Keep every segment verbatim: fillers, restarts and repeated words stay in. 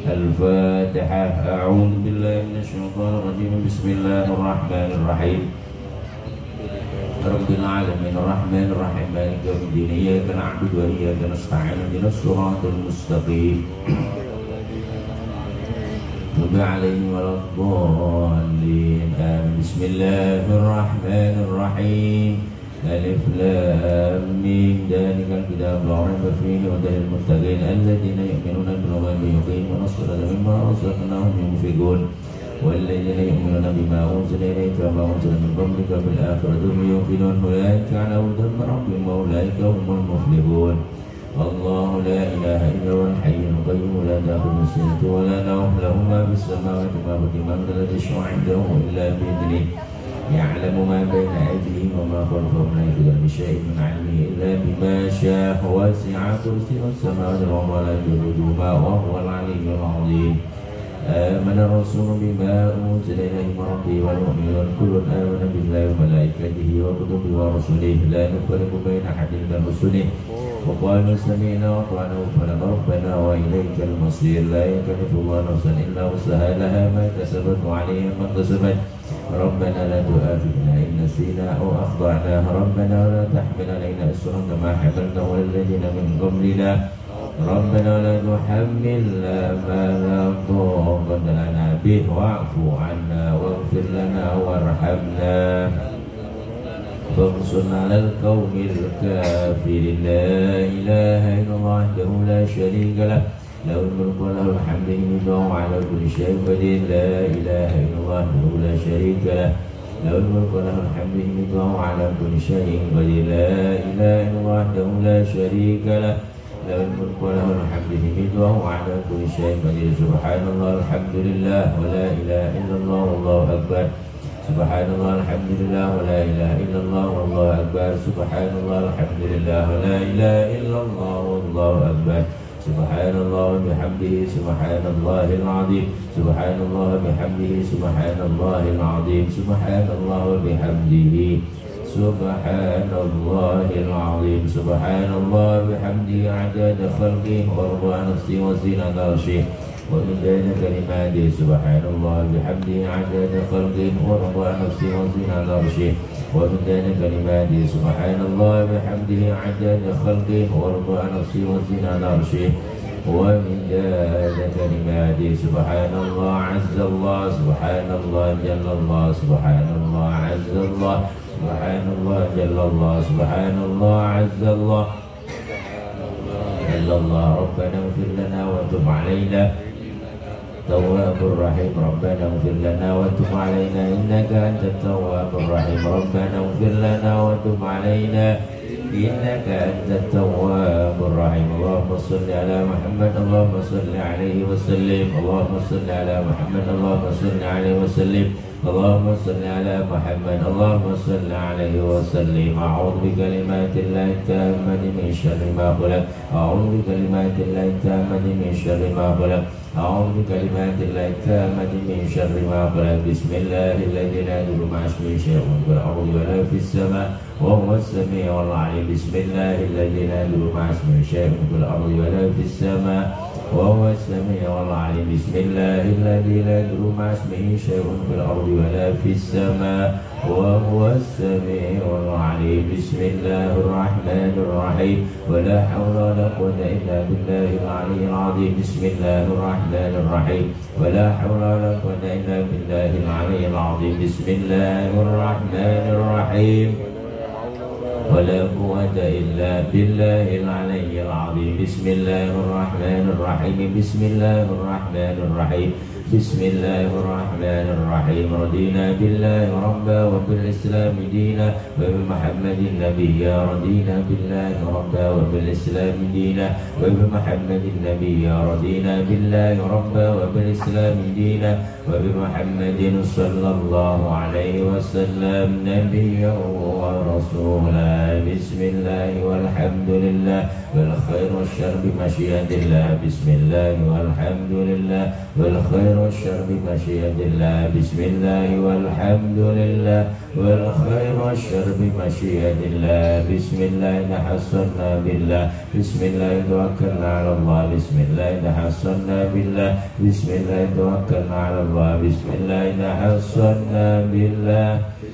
الفاتحة. أعوذ بالله من الشيطان الرجيم. بسم الله الرحمن الرحيم. رب العالمين الرحمن الرحيم مالك يوم الدين. إياك نعبد وإياك نستعين اهدنا الصراط المستقيم غير عليهم ولا الضالين آمين. بسم الله الرحمن الرحيم. ألف لام ميم ذلك الكتاب لا ريب فيه هدى للمتقين الذين يؤمنون بالغيب ويقيمون الصلاة مما رزقناهم ينفقون والذين يؤمنون بما أنزل إليك وما أنزل من قبلك بالآخرة هم يوقنون أولئك على هدى من ربهم وأولئك هم المفلحون. الله لا إله إلا هو الحي القيوم لا تأخذه سنة ولا نوم له ما في السماوات وما في الأرض لا يشفع عنده إلا بإذنه يعلم ما بين أيديهم وما خلفهم لا يحيطون بشيء من علمه إلا بما شاء وسع كرسيه السماوات والأرض ولا يؤوده وهو العلي العظيم. آمن الرسول بما أنزل إليه من ربه والمؤمنون كل آمن بالله وملائكته وكتبه ورسله لا نفرق بين أحد من رسله وقالوا سمعنا وأطعنا غفرانك ربنا وإليك المصير. لا يكلف الله نفسا إلا وسعها لها ما كسبت وعليها ما اكتسبت. ربنا لا تؤاخذنا إن نسينا أو أخطأنا. ربنا لا تحمل علينا إصرا كما حملنا على الذين من قبلنا. ربنا لا تحملنا ما لا طاقة لنا به واعف عنا واغفر لنا وارحمنا فانصرنا على القوم الكافرين. لا إله إلا الله وحده لا شريك له له الملك وله الحمد وهو على كل شيء قدير. لا إله إلا الله وحده لا شريك له له الملك وله الحمد وهو على كل شيء قدير. لا إله إلا الله وحده لا شريك له له الملك وله الحمد وهو على كل شيء قدير. سبحان الله الحمد لله ولا إله إلا الله والله أكبر. سبحان الله الحمد لله ولا إله إلا الله والله أكبر. سبحان الله الحمد لله ولا إله إلا الله والله أكبر. سبحان الله وبحمده سبحان الله العظيم. سبحان الله وبحمده سبحان الله العظيم. سبحان الله وبحمده سبحان الله العظيم. سبحان الله وبحمده عدد خلقه ورضا نفسه وزينة عرشه ومداد كلماته. سبحان الله وبحمده عدد خلقه ورضا نفسه وزينة عرشه ومداد كلماته. سبحان الله وبحمده عدد خلقه ورضا نفسه وزينة عرشه ومداد كلماته. سبحان الله عز الله. سبحان الله جل الله. سبحان الله عز الله. سبحان الله جل الله. سبحان الله عز الله جل الله. ربنا اغفر لنا وتب علينا تواب الرحيم. ربنا اغفر لنا وتب علينا إنك أنت التواب الرحيم. ربنا اغفر لنا وتب علينا إنك أنت التواب الرحيم. اللهم صل على محمد. اللهم صل عليه وسلم. اللهم صل على محمد. اللهم صل عليه وسلم. اللهم صل على محمد. اللهم صل عليه وسلم. أعوذ بكلمات الله التامة من شر ما خلق. أعوذ بكلمات الله التامة من شر ما خلق. أعوذ بكلمات الله التامة من شر ما خلق. بسم الله الذي لا يضر مع اسمه شيء في الأرض ولا في السماء وهو السميع العليم. بسم الله الذي لا يضر مع اسمه شيء في الأرض ولا في السماء وهو السميع العليم. بسم الله الذي لا يضر مع اسمه شيء في الأرض ولا في السماء وهو السميع العليم. بسم الله الرحمن الرحيم. ولا حول ولا قوة إلا بالله العلي العظيم. بسم الله الرحمن الرحيم. ولا حول ولا قوة إلا بالله العلي العظيم. بسم الله الرحمن الرحيم. ولا قوة إلا بالله العلي العظيم. بسم الله الرحمن الرحيم. بسم الله الرحمن الرحيم. بسم الله الرحمن الرحيم. رضينا بالله ربا وبالإسلام دينا وبمحمد نبيا. رضينا بالله ربا وبالإسلام دينا وبمحمد نبيا. رضينا بالله ربا وبالإسلام دينا وبمحمد صلى الله عليه وسلم نبيا ورسولا. بسم الله والحمد والحمد لله والخير والشر بمشيئة الله بسم الله والحمد لله والخير والشر بمشيئة الله بسم الله والحمد لله والخير والشر بمشيئة الله بسم الله تحصنا بالله بسم الله توكلنا على الله بسم الله تحصنا بالله بسم الله توكلنا على الله بسم الله تحصنا بالله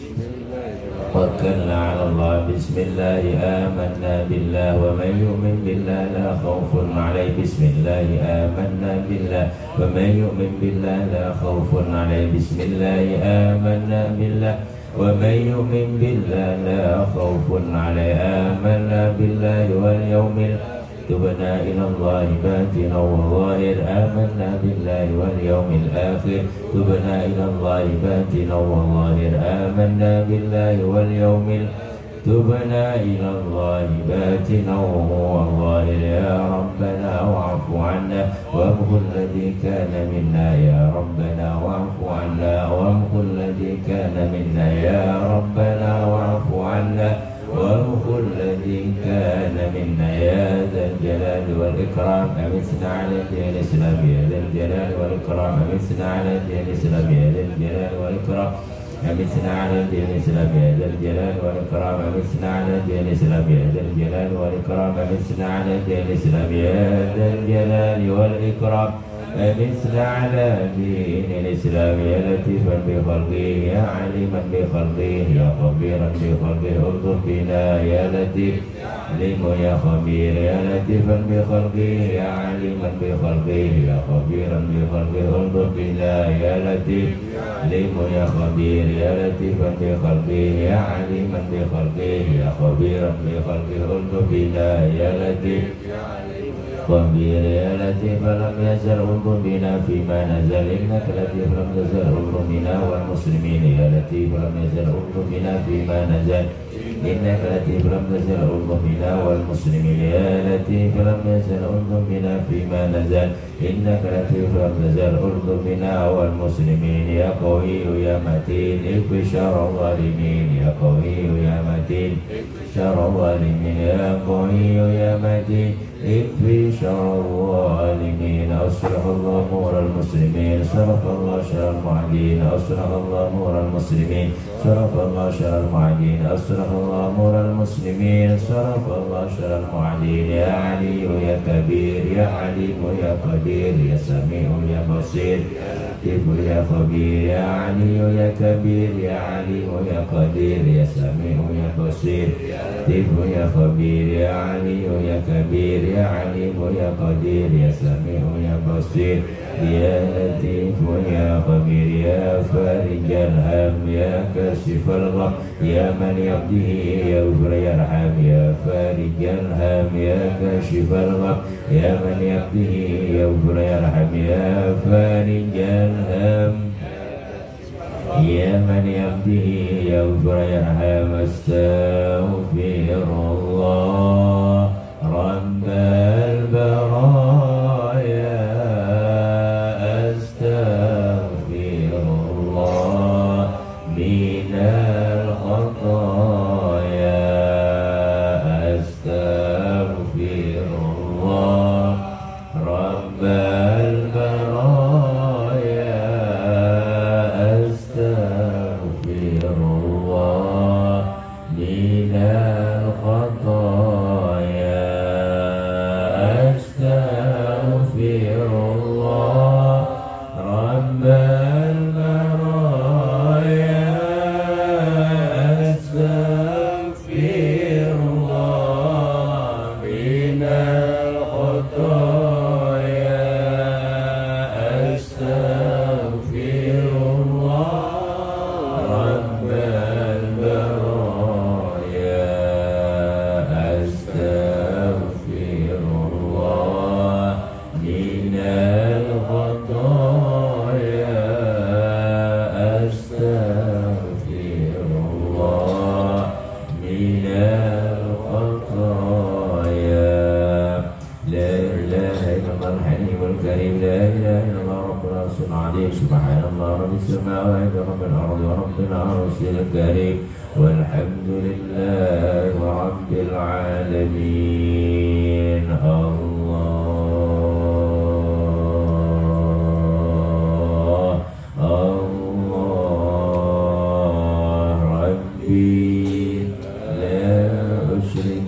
توكلنا على الله بسم الله آمنا بالله ومن يؤمن بالله لا خوف عليه بسم الله آمنا بالله ومن يؤمن بالله لا خوف عليه بسم الله آمنا بالله ومن يؤمن بالله لا خوف عليه آمنا بالله واليوم تبنا إلى الله باطنا وظاهر آمنا بالله واليوم الآخر تبنا إلى الله باطنا وظاهر آمنا بالله واليوم تبنا إلى الله باطنا وظاهر يا ربنا واعف عنا وامحو الذي كان منا يا ربنا واعف عنا وامحو الذي كان منا يا ربنا واعف عنا وامحو الذي كان منا يا ذا الجلال والإكرام أمسنا على الدين الإسلام يا ذا الجلال والإكرام أمسنا على الدين الإسلام يا ذا الجلال والإكرام أمسنا على الدين الإسلام يا ذا الجلال والإكرام أمسنا على الدين الإسلام يا ذا الجلال والإكرام أمسنا على الدين الإسلام يا ذا الجلال والإكرام أمسنا على دين الإسلام يا لطيفا بخلقه يا عليما بخلقه يا خبيرا بخلقه انظر بنا يا لطيف عليم يا خبير يا لطيفا بخلقه يا عليما بخلقه يا خبيرا بخلقه انظر بنا يا لطيف عليم يا خبير يا لطيفا بخلقه يا عليما بخلقه يا خبيرا بخلقه انظر بنا يا لطيف خبير يا لطيف لم يزل انظر بنا فيما نزل إنك لطيف لم تزل انظر بنا والمسلمين يا لطيف لم يزل انظر بنا فيما نزل إنك لطيف لم تزل انظر بنا والمسلمين يا لطيف لم يزل انظر بنا فيما نزل إنك لطيف لم تزل انظر بنا والمسلمين يا قوي يا متين اكفي شر الظالمين يا قوي يا متين شر الظالمين يا قوي يا متين اكفي شر الظالمين أصلح الله أمور المسلمين صرف الله شر المعادين أصلح الله أمور المسلمين صرف الله شر المعادين أصلح الله أمور المسلمين صرف الله شر المعادين يا علي يا كبير يا عليم يا قدير يا سميع يا بصير يا خبير يا علي يا كبير يا عليم يا قدير يا سميع يا بصير يا خبير يا علي يا كبير يا عليم يا قدير يا سميع يا بصير يا لطيف يا خبير يا فارج الهم يا كاشف الغم يا من يقضيه يغفر يرحم يا فارج الهم يا كاشف الغم يا من يقضيه يغفر يرحم يا فارج الهم يا من يقضيه يغفر يرحم استغفر الله رب البرايا أستغفر الله من الخطايا أستغفر الله رب البرايا أستغفر الله من الخطايا أستغفر الله رب البرايا أستغفر الله من الخطايا أستغفر الله رب البرايا أستغفر الله من الخطايا أستغفر الله من الخطايا لا إله إلا الله الحليم الكريم لا إله إلا الله رب العرش العظيم سبحان الله رب السماوات ورب الأرض ورب العرش الكريم والحمد لله رب العالمين.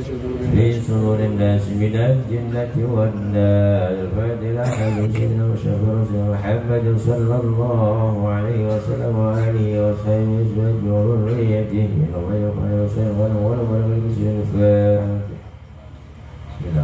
في صدور الناس من الجنة والنار. الفاتحة لسيدنا وشفيع محمد صلى الله عليه وسلم وآله وصحبه أزواجه وذريته من الله يقال وسلم ولو بسم الله. بسم الله.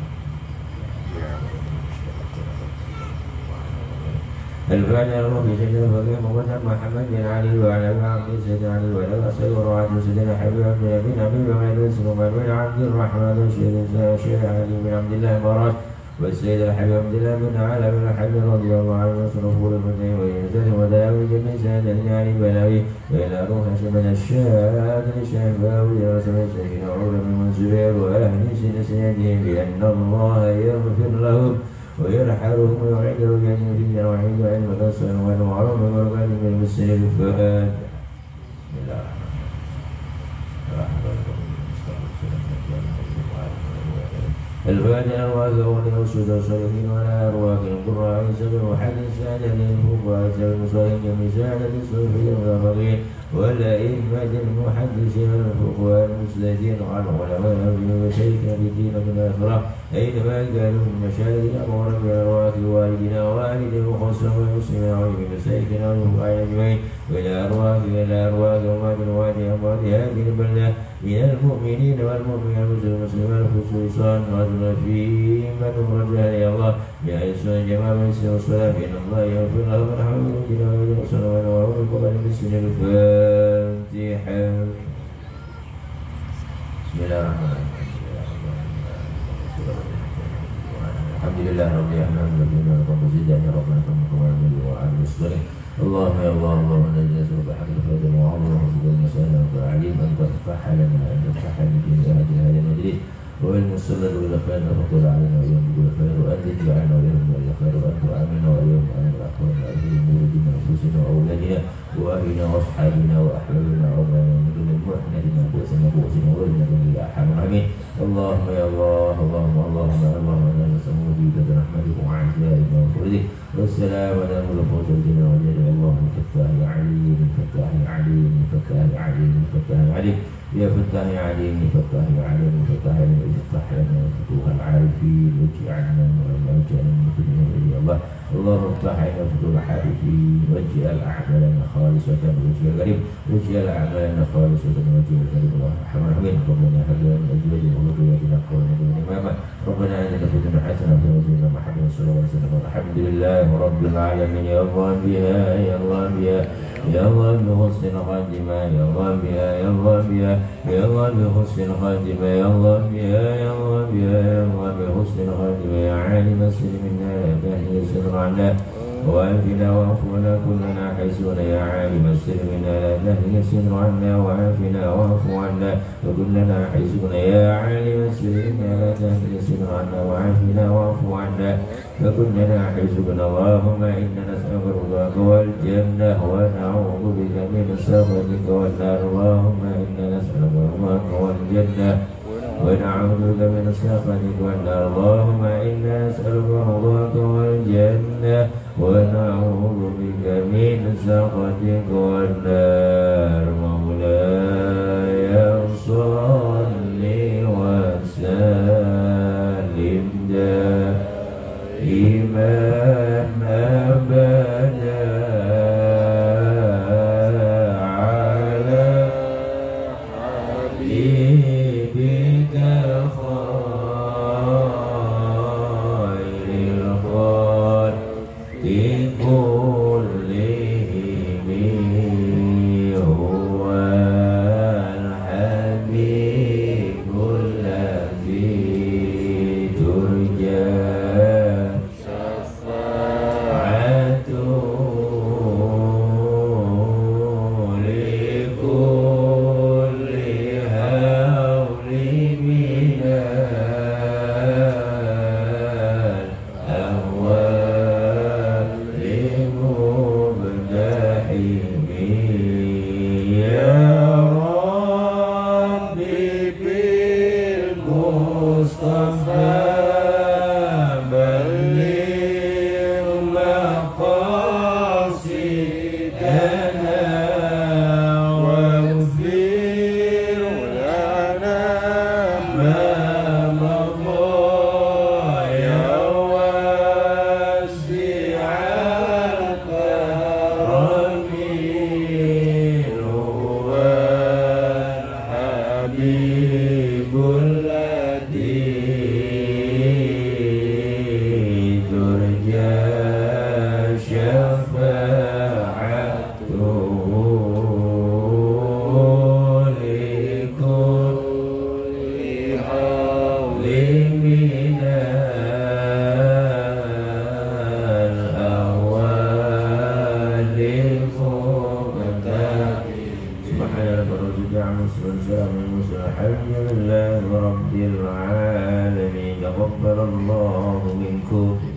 الفاتحة الرب سيدنا الفقيه مقدم محمد بن علي وعلى ابن عبد سيدنا علي وعلى أسد ورعد سيدنا حبيب عبد الله بن أبي بكر وسلمان بن عبد الرحمن وسيدنا الشيخ علي بن عبد الله مراد والسيد الحبيب عبد الله بن علي بن الحبيب رضي الله عنه وصرفه للفتح وينزل وداوي جميع سادة علي بلاوي وإلى روح شمن الشاد لشافاوي ورسم سيدنا عمر بن زبير وأهل سن سيدهم بأن الله يغفر لهم ويرحلهم ويعيدهم بأن وعيد علم الأصل والمعروف والمرقات من المسلم الفؤاد. بسم الله الرحمن الرحيم. الفاتحة الواقع والرسول الصالحين وعلى أرواح القراء سبع وحديث سادة الفقهاء سبع المصالحين جميع سادة الصوفيين والمرافقين والأئمة المحدثين والفقهاء المسلمين وعلى علماء وشيخنا في الدين والآخرة أينما كانوا من مشاهد الأمور بأرواح والدنا ووالدنا وخصوصا والمسلمين وعلم مساكنا والفقهاء أجمعين وإلى أرواح إلى أرواح أموات الوالد أموات هذه البلدة من المؤمنين والمؤمنين والمسلمين خصوصا رجل في من رجع يا الله يا إسلام جماعة الإسلام والصلاة بأن الله يغفر له من حوله وجنه وجنه وصلى الله عليه وسلم بسم الفاتحة. بسم الله الرحمن الرحيم. الحمد لله رب العالمين الذين رب زدنا ربنا كما وعلى الصالح. اللهم يا الله اللهم انا نسالك بحق الفضل وعظمه وفضل المسائل والعليم ان تفتح لنا ان تفتح لنا في هذا المجلس والمسلط الى خير وتطول علينا ويوم كل خير وان تجعلنا ويوم الى خير وان تؤمنا ويوم ان الاخوان واهلنا وولدنا وانفسنا واولادنا واهلنا واصحابنا واحبابنا وابنائنا من كل محنه انفسنا وانفسنا وولدنا من الى ارحم الراحمين. اللهم يا الله اللهم اللهم اللهم انا نسالك بك رحمتك وعزائك وفضلك والسلام على الملك والجنة والجلال. اللهم فتاح يا عليم فتاح يا عليم فتاح يا عليم فتاح يا عليم يا فتاح يا عليم فتاح يا عليم فتاح لنا افتح لنا فتوح العارفين واجعلنا واجعلنا من كل ولي الله. اللهم افتح لنا فتوح العارفين واجعل اعمالنا خالصة لوجهك الكريم واجعل اعمالنا خالصة لوجهك الكريم. اللهم ارحم الراحمين. ربنا هب لنا من ازواجنا وذرياتنا قرة اعين اماما. ربنا اتنا في الدنيا حسنة وفي سيدنا محمد صلى الله عليه وسلم. الحمد لله رب العالمين. يا الله بها يا الله بها يا الله بحسن الخاتمة يا الله بها يا الله بها يا الله بحسن الخاتمة يا الله بها يا الله بها يا الله بحسن الخاتمة. يا عالم السر منا لا تهدي الستر عنا وعافنا وعفونا كلنا حيثنا. يا عالم السر منا لا تهدي الستر عنا وعافنا وعفو عنا وكلنا حيثنا. يا عالم السر منا لا تهدي الستر عنا وعافنا وعفو عنا فكلنا حيثنا. اللهم إنا نسألك رضاك والجنة ونعوذ بك من سخطك والنار. اللهم إنا نسألك رضاك والجنة ونعوذ بك من سخطك والنار. اللهم إنا نسألك رضاك والجنة ونعوذ بك من سخطك والنار. مولاي صل وسلم دائما أبدا على حبيبك خير الخلق كلهم. هو الحبيب الذي ترجى شفاعته لكل هوى الحبيب الذي ترجى شفاعته لكل حول من الأهوال مقتدر. سبحان ربك عن السلام الحمد لله رب العالمين. تقبل الله منكم.